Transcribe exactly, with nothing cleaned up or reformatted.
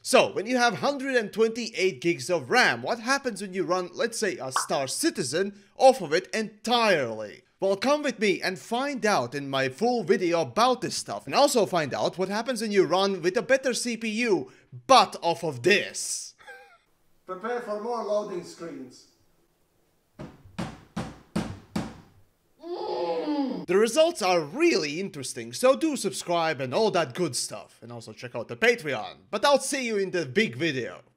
So, when you have one hundred twenty-eight gigs of RAM, what happens when you run, let's say, a Star Citizen off of it entirely? Well, come with me and find out in my full video about this stuff. And also find out what happens when you run with a better C P U, but off of this. Prepare for more loading screens. The results are really interesting, so do subscribe and all that good stuff. And also check out the Patreon. But I'll see you in the big video.